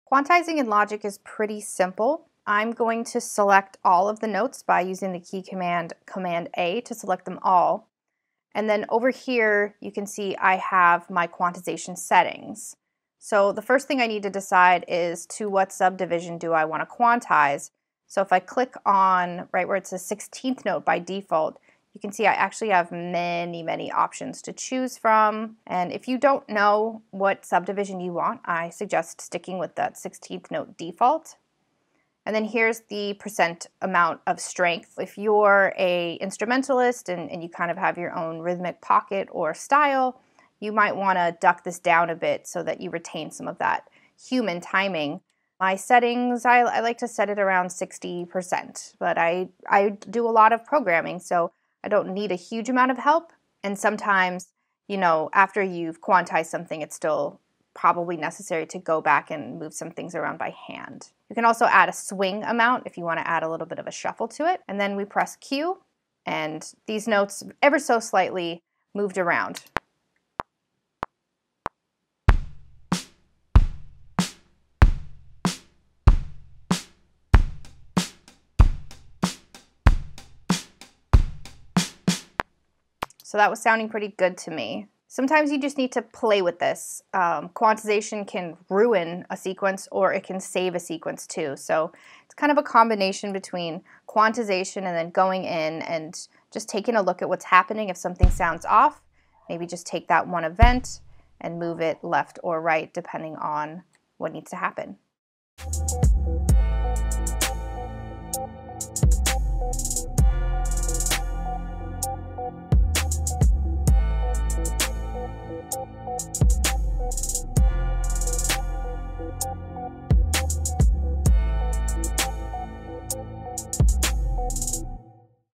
Quantizing in Logic is pretty simple. I'm going to select all of the notes by using the key command, Command A, to select them all. And then over here, you can see I have my quantization settings. So the first thing I need to decide is to what subdivision do I want to quantize. So if I click on right where it says 16th note by default, you can see I actually have many options to choose from. And if you don't know what subdivision you want, I suggest sticking with that 16th note default. And then here's the percent amount of strength. If you're an instrumentalist and you kind of have your own rhythmic pocket or style, you might want to duck this down a bit so that you retain some of that human timing. My settings, I like to set it around 60%, but I do a lot of programming, so I don't need a huge amount of help. And sometimes, you know, after you've quantized something, it's still probably necessary to go back and move some things around by hand. You can also add a swing amount if you want to add a little bit of a shuffle to it. And then we press Q, and these notes ever so slightly moved around. So that was sounding pretty good to me. Sometimes you just need to play with this. Quantization can ruin a sequence or it can save a sequence too. So it's kind of a combination between quantization and then going in and just taking a look at what's happening. If something sounds off, maybe just take that one event and move it left or right depending on what needs to happen.